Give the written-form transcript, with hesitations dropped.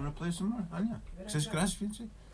want to play some more? Anya? Chceš grać więcej?